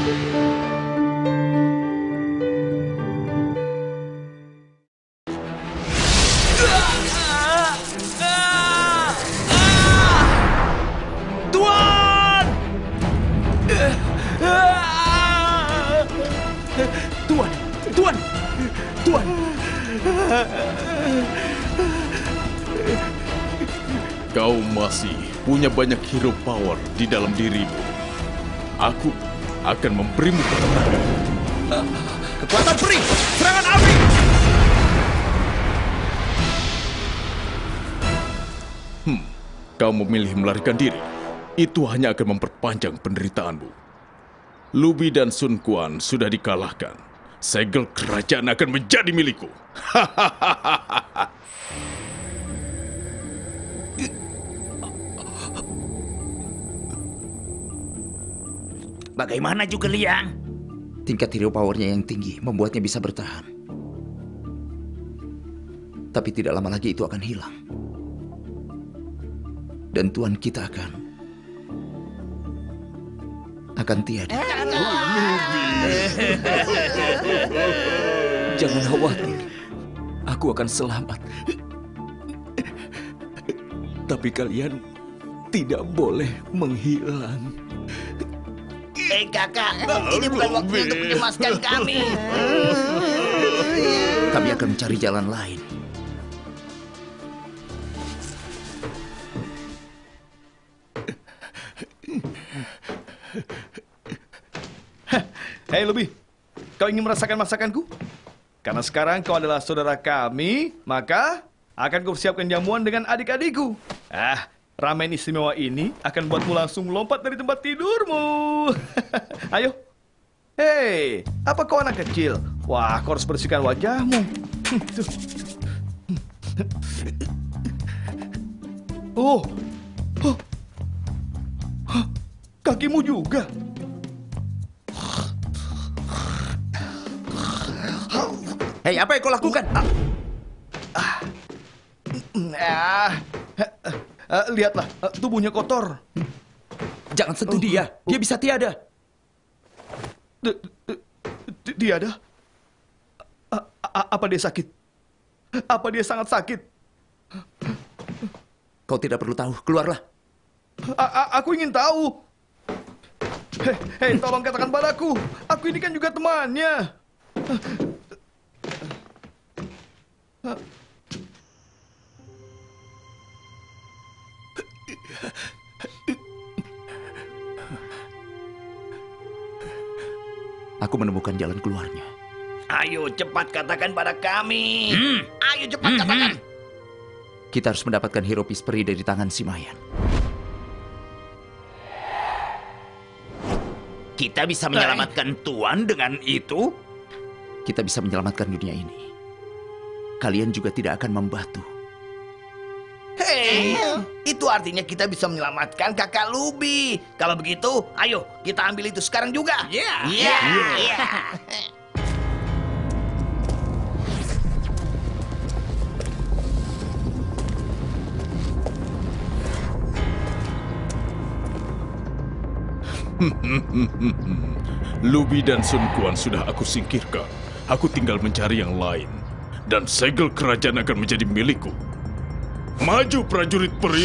Tuan! Tuan! Tuan! Tuan! Kau masih punya banyak hero power di dalam dirimu. Aku akan memberimu ketenangan. Kekuatan peri! Serangan api! Kau memilih melarikan diri. Itu hanya akan memperpanjang penderitaanmu. Lubi dan Sun Quan sudah dikalahkan. Segel kerajaan akan menjadi milikku. Bagaimana juga Liang? Tingkat hero powernya yang tinggi membuatnya bisa bertahan. Tapi tidak lama lagi itu akan hilang. Dan Tuan kita akan tiada. Jangan khawatir. Aku akan selamat. Tapi kalian tidak boleh menghilang. Kakak, ini bukan waktu untuk mencemaskan kami. Kami akan mencari jalan lain. Hei Lubi, kau ingin merasakan masakanku? Karena sekarang kau adalah saudara kami, maka akan kupersiapkan jamuan dengan adik-adikku. Ramen istimewa ini akan buatmu langsung lompat dari tempat tidurmu. Ayo. Hei, apa kau anak kecil? Wah, kau harus bersihkan wajahmu. Oh. Kakimu juga. Hei, apa yang kau lakukan? Lihatlah, tubuhnya kotor. Jangan sentuh dia. Dia bisa tiada. Tiada? Apa dia sakit? Apa dia sangat sakit? Kau tidak perlu tahu. Keluarlah. Aku ingin tahu. Hei, tolong katakan padaku. Aku ini kan juga temannya. Aku menemukan jalan keluarnya. Ayo cepat katakan pada kami. Ayo cepat katakan. Kita harus mendapatkan hero peri dari tangan Simayan. Kita bisa menyelamatkan Tuan dengan itu? Kita bisa menyelamatkan dunia ini. Kalian juga tidak akan membatu. Hei, itu artinya kita bisa menyelamatkan kakak Lubi. Kalau begitu, ayo kita ambil itu sekarang juga. Iya. Lubi dan Sun Quan sudah aku singkirkan. Aku tinggal mencari yang lain. Dan segel kerajaan akan menjadi milikku. Maju prajurit peri.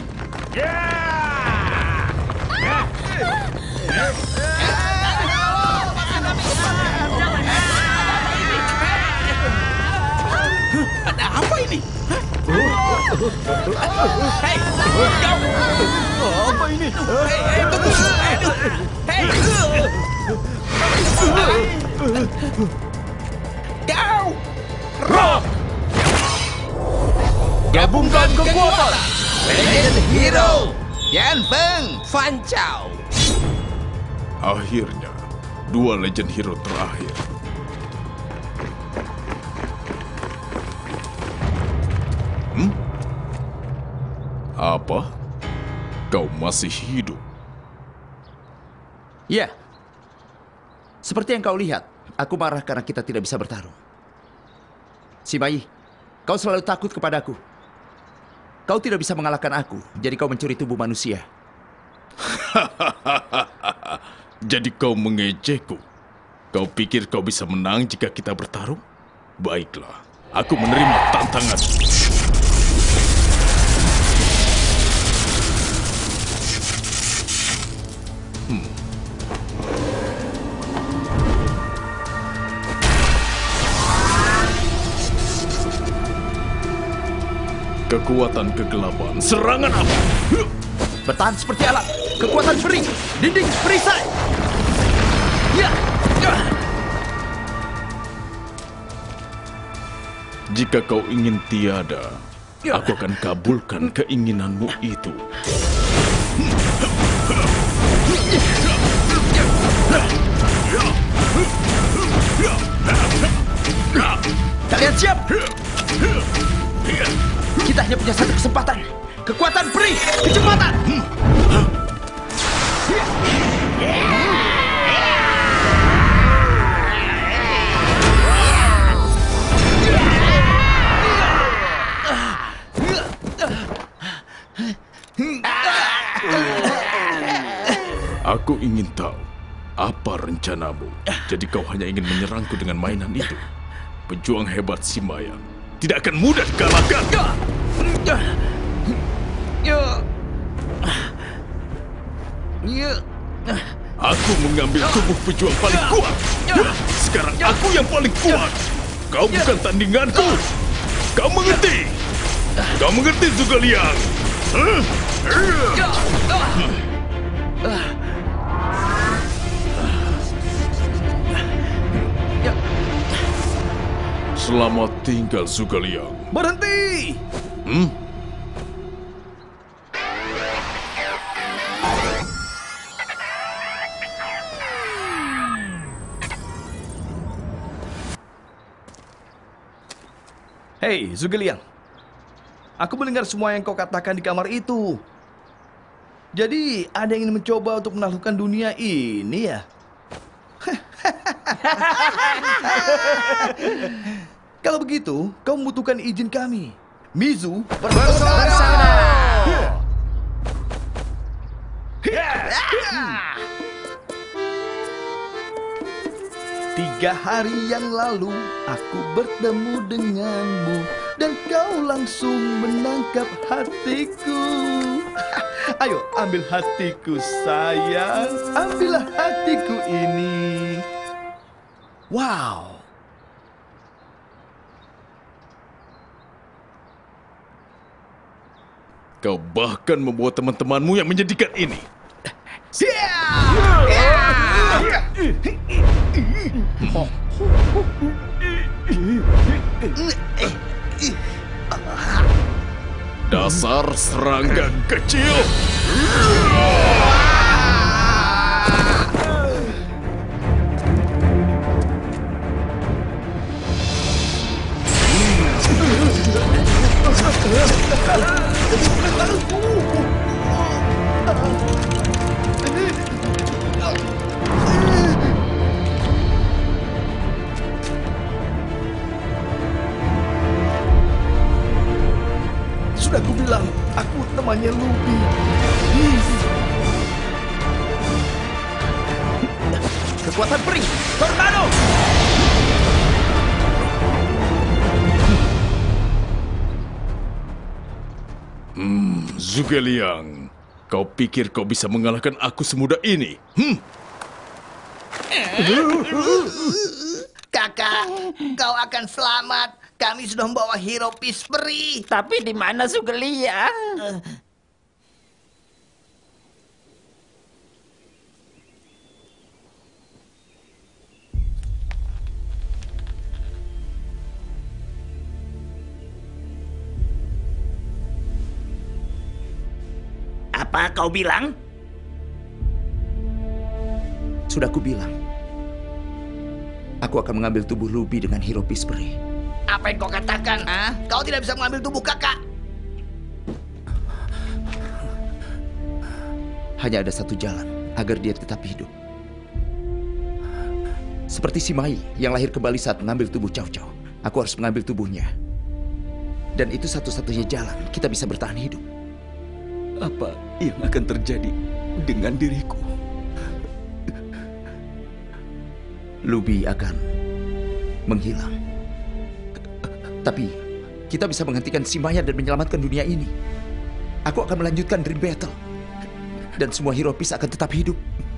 Ada apa ini? Hei, kau! Apa ini? Hei, tunggu! Hei! Kau! Rock! Gabungkan kekuatan! Legend Hero Yan Feng Fan Chao. Akhirnya, dua legend hero terakhir. Apa? Kau masih hidup? Ya. Seperti yang kau lihat, aku marah karena kita tidak bisa bertarung. Simayi, kau selalu takut kepadaku. Kau tidak bisa mengalahkan aku, jadi kau mencuri tubuh manusia. Jadi kau mengejekku? Kau pikir kau bisa menang jika kita bertarung? Baiklah, aku menerima tantangan. Kekuatan kegelapan, serangan apa? Bertahan seperti alat. Kekuatan peri. Dinding perisai. Ya. Jika kau ingin tiada, aku akan kabulkan keinginanmu itu. Kalian siap? Kita hanya punya satu kesempatan. Kekuatan peri. Kecepatan. Aku ingin tahu apa rencanamu. Jadi kau hanya ingin menyerangku dengan mainan itu. Pejuang hebat Simayan tidak akan mudah dikalahkan. Aku mengambil tubuh pejuang paling kuat. Sekarang aku yang paling kuat. Kau bukan tandinganku. Kau mengerti? Kau mengerti, Zhuge Liang? Selamat tinggal, Zhuge Liang. Berhenti! Hei, Zhuge Liang. Aku mendengar semua yang kau katakan di kamar itu. Jadi, ada yang ingin mencoba untuk menaklukkan dunia ini ya? Kalau begitu, kau membutuhkan izin kami. Mizu bersaudara. 3 hari yang lalu, aku bertemu denganmu. Dan kau langsung menangkap hatiku. Ayo, ambil hatiku sayang. Ambillah hatiku ini. Wow. Kau bahkan membuat teman-temanmu yang menyedihkan ini. Dasar serangga kecil. Sudah aku bilang, aku temannya Lubi. Kekuatan peri. Tornado. Zhuge Liang, kau pikir kau bisa mengalahkan aku semudah ini? Kakak, kau akan selamat. Kami sudah membawa hero Pisperi. Tapi di mana Zhuge Liang? Apa kau bilang? Sudah aku bilang. Aku akan mengambil tubuh Lubi dengan hero Pisperi. Apa yang kau katakan? Kau tidak bisa mengambil tubuh kakak. Hanya ada satu jalan agar dia tetap hidup. Seperti si Mai yang lahir kembali saat mengambil tubuh Cao Cao. Aku harus mengambil tubuhnya. Dan itu satu-satunya jalan kita bisa bertahan hidup. Apa yang akan terjadi dengan diriku? Lubi akan menghilang. Tapi kita bisa menghentikan si Maya dan menyelamatkan dunia ini. Aku akan melanjutkan Dream Battle. Dan semua Hiropis akan tetap hidup.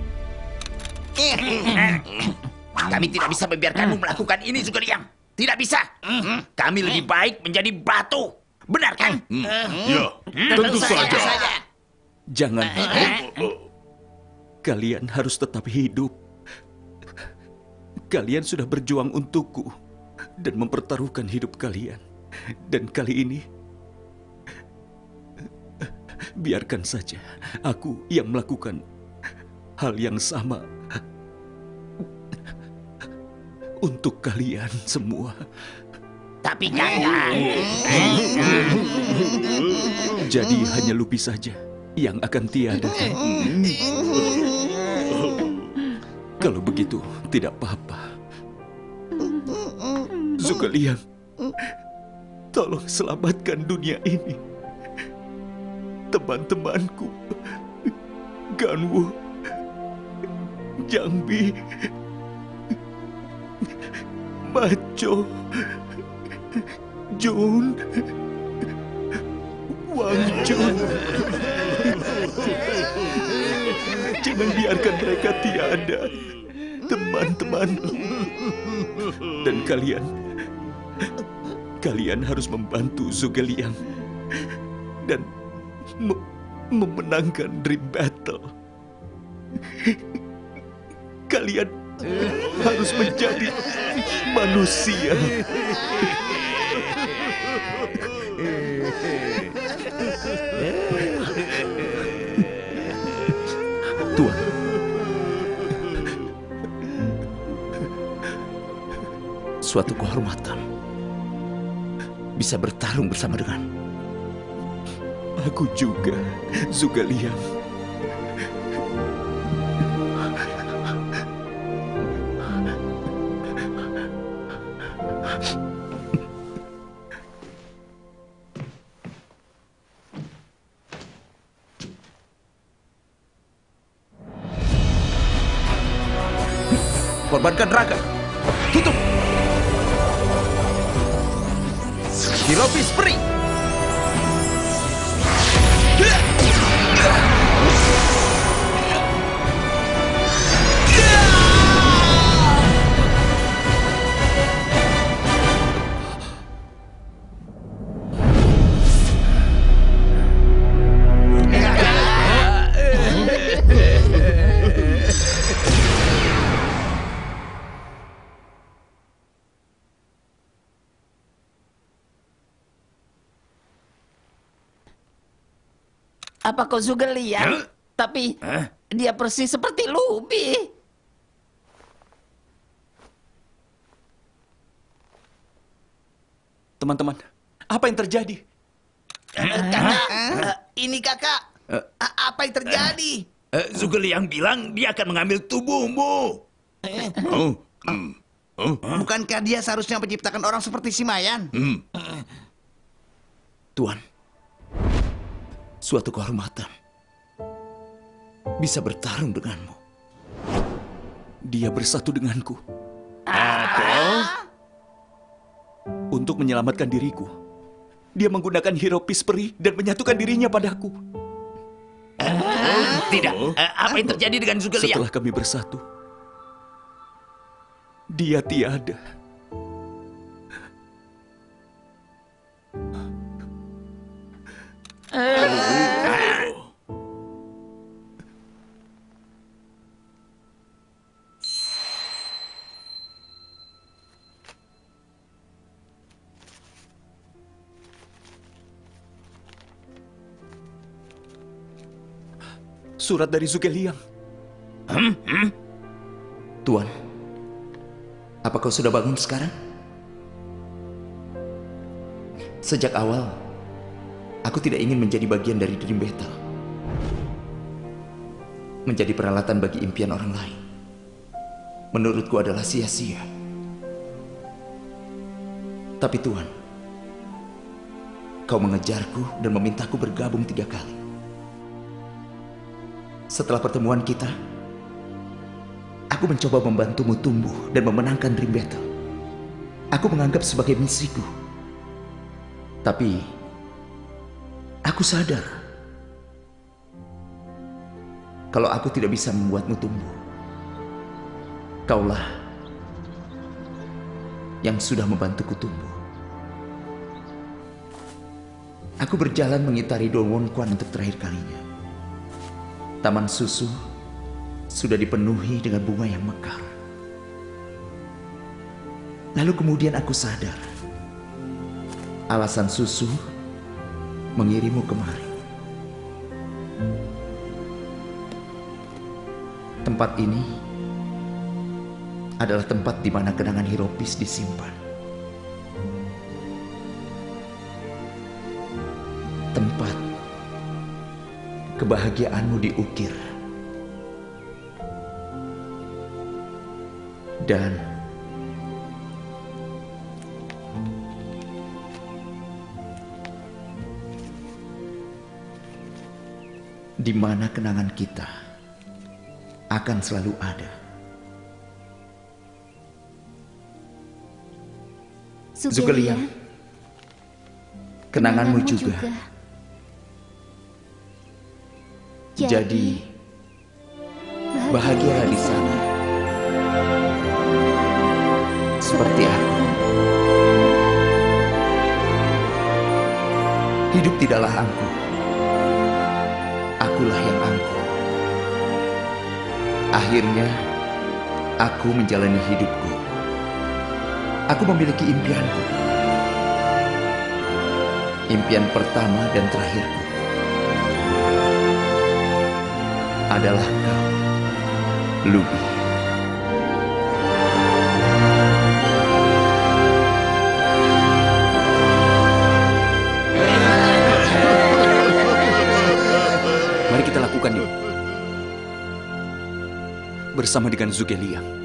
Kami tidak bisa membiarkanmu melakukan ini, Zugeliang. Tidak bisa. Kami lebih baik menjadi batu. Benar kan? Ya, tentu saja. Jangan. Kalian harus tetap hidup. Kalian sudah berjuang untukku dan mempertaruhkan hidup kalian. Dan kali ini, biarkan saja aku yang melakukan hal yang sama untuk kalian semua. Tapi kakak, Jadi hanya Lubi saja yang akan tiada. Kalau begitu, tidak apa-apa. Zugeliang, tolong selamatkan dunia ini. Teman-temanku, Ganwo, Jambi, Macho, Jun, Wang Jun. Jangan biarkan mereka tiada, teman-teman. Dan kalian harus membantu Zugeliang dan memenangkan Dream Battle. Kalian harus menjadi manusia. Tuan, suatu kehormatan bisa bertarung bersama dengan aku juga, Zugeliang. korbankan raga. Tutup. Hiropis Peri. apa kau Zugeliang? Tapi dia persis seperti Lubi. Teman-teman, apa yang terjadi? Kakak, ini kakak. Apa yang terjadi? Zugeliang bilang dia akan mengambil tubuhmu. Bukankah dia seharusnya menciptakan orang seperti si Mayan? Tuan, suatu kehormatan bisa bertarung denganmu. Dia bersatu denganku. Apa? Untuk menyelamatkan diriku. Dia menggunakan Hiropis Peri dan menyatukan dirinya padaku. Tidak. Apa yang terjadi dengan Zugeliang? Setelah kami bersatu, dia tiada. Surat dari Zugeliang. Tuan, apa kau sudah bangun sekarang? Sejak awal, aku tidak ingin menjadi bagian dari Dream Battle. Menjadi peralatan bagi impian orang lain. Menurutku adalah sia-sia. Tapi Tuan, kau mengejarku dan memintaku bergabung 3 kali. Setelah pertemuan kita, aku Aku mencoba membantumu tumbuh dan memenangkan Dream Battle. Aku menganggap sebagai misiku. Tapi aku sadar kalau aku tidak bisa membuatmu tumbuh. Kaulah yang sudah membantuku tumbuh. Aku berjalan mengitari Dongwon Quan untuk terakhir kalinya. Taman susu sudah dipenuhi dengan bunga yang mekar. Lalu kemudian aku sadar, alasan susu mengirimmu kemari. Tempat ini adalah tempat di mana kenangan Hiropis disimpan. Tempat kebahagiaanmu diukir. Dan di mana kenangan kita akan selalu ada. Zugeliang, kenanganmu juga. Jadi, bahagialah di sana. Seperti aku. Hidup tidaklah angkuh. Akulah yang angkuh. Akhirnya, aku menjalani hidupku. Aku memiliki impianku. Impian pertama dan terakhirku adalah kau, Lubi. Mari kita lakukan ini bersama dengan Zugeliang.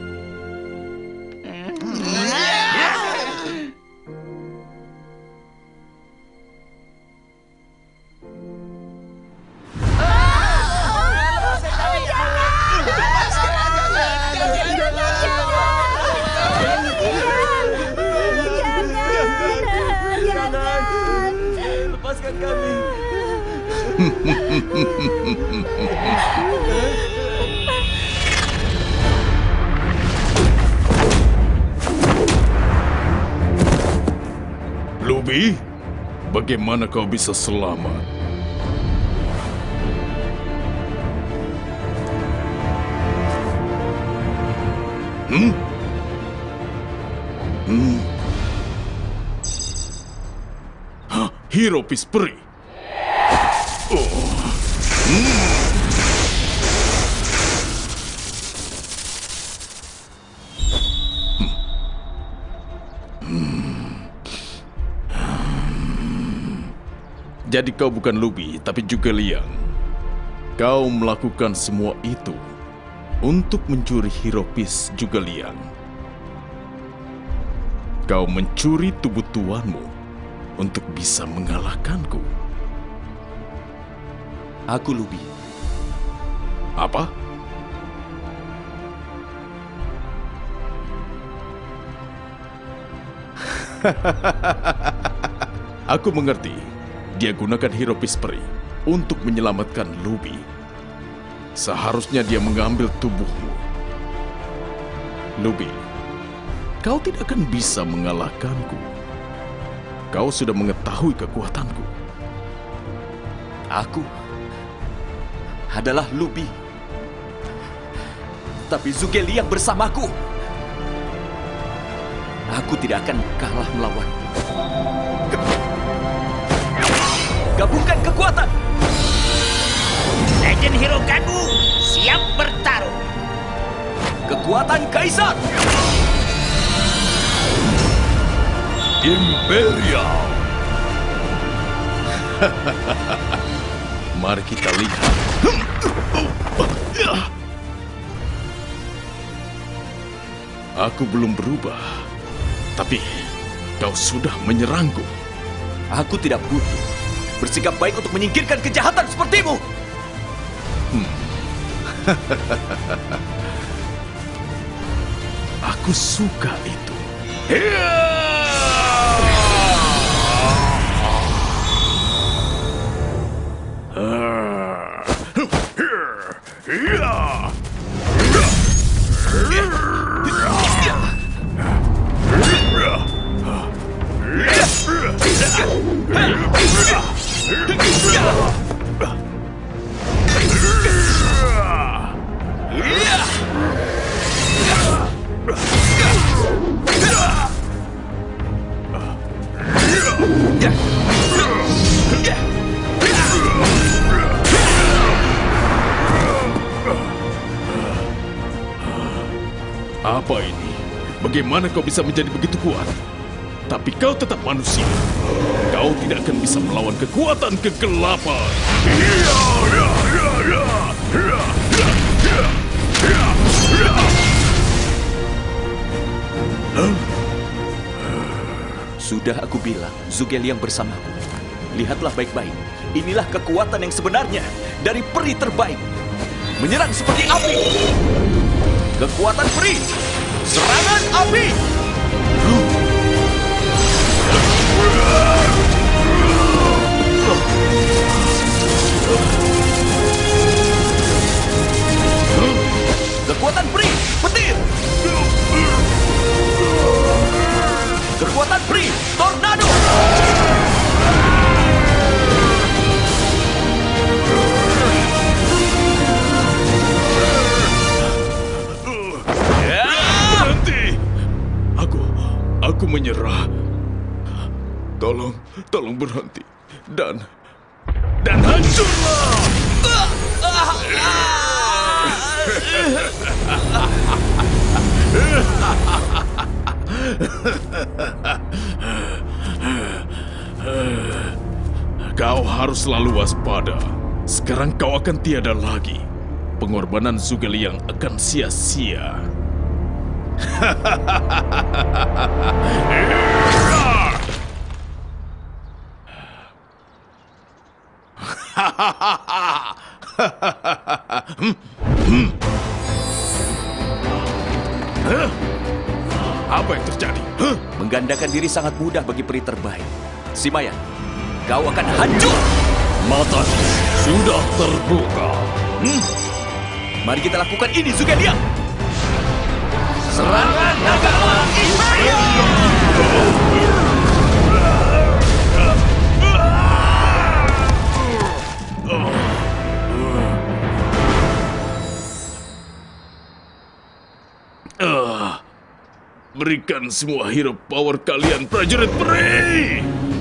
Lepaskan kami. Lubi, bagaimana kau bisa selamat? Hah, Hiropis peri. Jadi kau bukan Lubi, tapi juga Liang. Kau melakukan semua itu untuk mencuri Hiropis juga Liang. Kau mencuri tubuh tuanmu untuk bisa mengalahkanku. Aku Lubi. Apa? Aku mengerti. Dia gunakan Hiropis peri untuk menyelamatkan Lubi. Seharusnya dia mengambil tubuhmu. Lubi, kau tidak akan bisa mengalahkanku. Kau sudah mengetahui kekuatanku. Aku adalah Lubi. Tapi Zugeliang bersamaku. Aku tidak akan kalah melawan. Gabungkan kekuatan. Legend Hero Ganbu siap bertarung. Kekuatan Kaisar. Imperial. Mari kita lihat. Aku belum berubah, tapi kau sudah menyerangku. Aku tidak butuh bersikap baik untuk menyingkirkan kejahatan sepertimu. Aku suka itu. Apa ini? Bagaimana kau bisa menjadi begitu kuat? Tapi kau tetap manusia. Kau tidak akan bisa melawan kekuatan kegelapan. Sudah aku bilang, Zugeliang bersamaku. Lihatlah baik-baik. Inilah kekuatan yang sebenarnya dari peri terbaik. Menyerang seperti api. Kekuatan peri. Serangan api. Kekuatan peri. Petir. Kekuatan peri. Tornado. Berhenti! Aku menyerah. Tolong berhenti. Dan hancurlah! Kau harus selalu waspada. Sekarang kau akan tiada lagi. Pengorbanan Zugeliang akan sia-sia. Apa yang terjadi? Menggandakan diri sangat mudah bagi peri terbaik. Simayan, kau akan hancur. Mata sudah terbuka. Mari kita lakukan ini, Zugeliang. Serangan naga elang Ismail! Berikan semua hero power kalian, prajurit peri!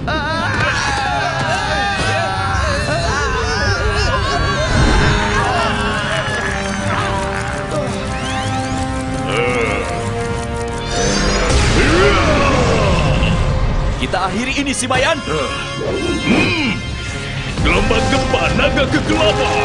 Kita akhiri ini, Simayan. Gelombang gempa naga kegelapan!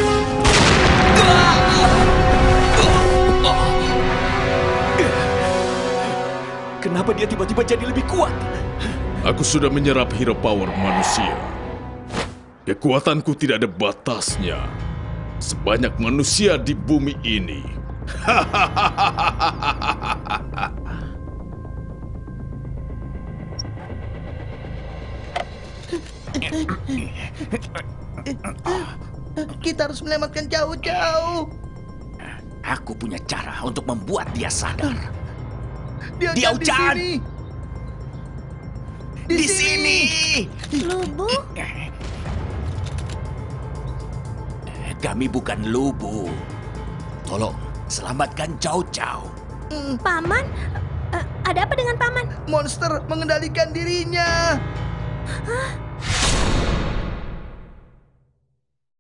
Kenapa dia tiba-tiba jadi lebih kuat? Aku sudah menyerap hero power manusia. Kekuatanku tidak ada batasnya. Sebanyak manusia di bumi ini. Kita harus menyelamatkan jauh-jauh. Aku punya cara untuk membuat dia sadar. Dia Ucan! Di sini. Lubu? Kami bukan lubu. Tolong, selamatkan Cao Cao. Paman? Ada apa dengan Paman? Monster mengendalikan dirinya. Hah?